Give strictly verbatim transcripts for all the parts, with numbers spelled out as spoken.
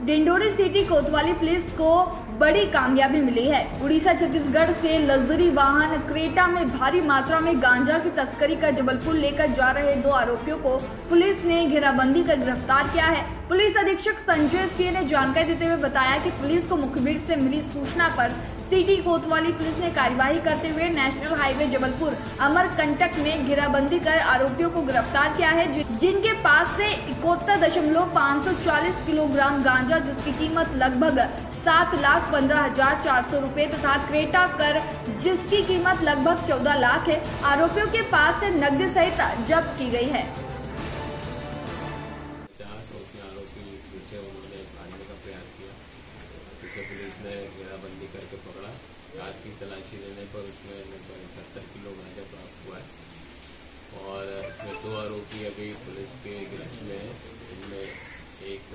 Dindori city कोतवाली police को बड़ी कामयाबी मिली है। उड़ीसा छत्तीसगढ़ से लग्जरी वाहन क्रेटा में भारी मात्रा में गांजा की तस्करी कर जबलपुर लेकर जा रहे दो आरोपियों को पुलिस ने घेराबंदी कर गिरफ्तार किया है। पुलिस अधीक्षक संजय सिंह ने जानकारी देते हुए बताया कि पुलिस को मुखबिर से मिली सूचना पर सिटी कोतवाली पुलिस ने कार्यवाही करते हुए नेशनल हाईवे जबलपुर अमरकंटक में घेराबंदी कर आरोपियों को गिरफ्तार किया है, जिनके पास से इकहत्तर दशमलव पाँच सौ चालीस किलोग्राम गांजा जिसकी कीमत लगभग सात लाख पंद्रह हजार चार सौ रूपए तथा क्रेटा कर जिसकी कीमत लगभग चौदह लाख है। आरोपियों के पास से नकदी सहित जब्त की गई है। पुलिस ने घेराबंदी करके पकड़ा। कार की तलाशी लेने पर उसमें लगभग इकहत्तर किलो गांजा प्राप्त हुआ है और इसमें दो आरोपी अभी पुलिस के गिरफ्त में है। इनमें एक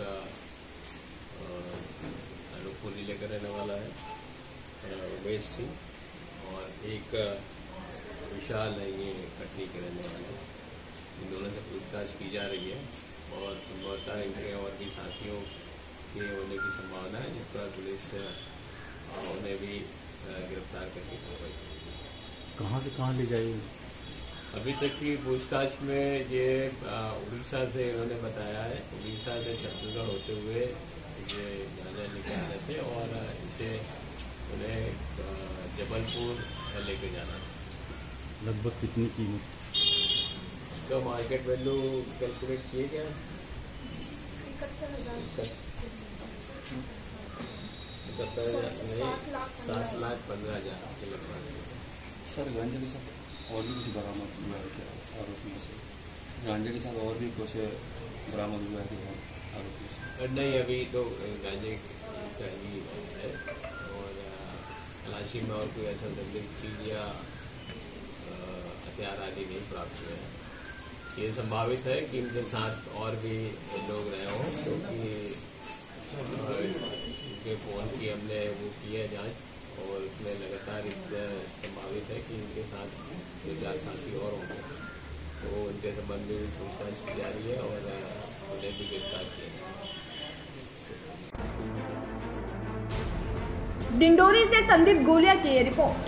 अनूपपुरी लेकर रहने वाला है उमेश सिंह और एक विशाल है, ये कटनी के रहने वाले हैं। इन दोनों से पूछताछ की जा रही है और संभवतः इनके और भी साथियों के होने की संभावना है, जिस पर पुलिस उन्हें भी गिरफ्तार करके कार्रवाई करेगी। कहाँ से कहाँ ले जाएगी? अभी तक की पूछताछ में ये उड़ीसा से इन्होंने बताया है, उड़ीसा से छत्तीसगढ़ होते हुए ये गांजा लेके आ रहे थे और इसे उन्हें जबलपुर लेके जाना है। लगभग कितनी कीमत? इसका मार्केट वैल्यू कैलकुलेट किए क्या? इकहत्तर हजार सात लाख पंद्रह हजार के लगभग। सर गांजे के साथ और भी कुछ बरामद हुआ है क्या आरोपियों से? गांजे के साथ और भी कुछ बरामद हुआ है क्या आरोपियों से? नहीं, अभी तो गांजे का ही है और तलाशी में और कोई ऐसा संदिग्ध चीज या हथियार आदि नहीं प्राप्त हुए हैं। ये संभावित है कि इनके साथ और भी लोग रहे हों, क्योंकि इनके फोन की हमने वो की है जांच और इसमें लगातार इस संभावित है कि इनके साथ दो चार साथी और होंगे, तो इनके संबंध में भी पूछताछ की जा रही है और उन्हें भी गिरफ्तार किया गया। डिंडोरी से संदीप गोलिया की रिपोर्ट।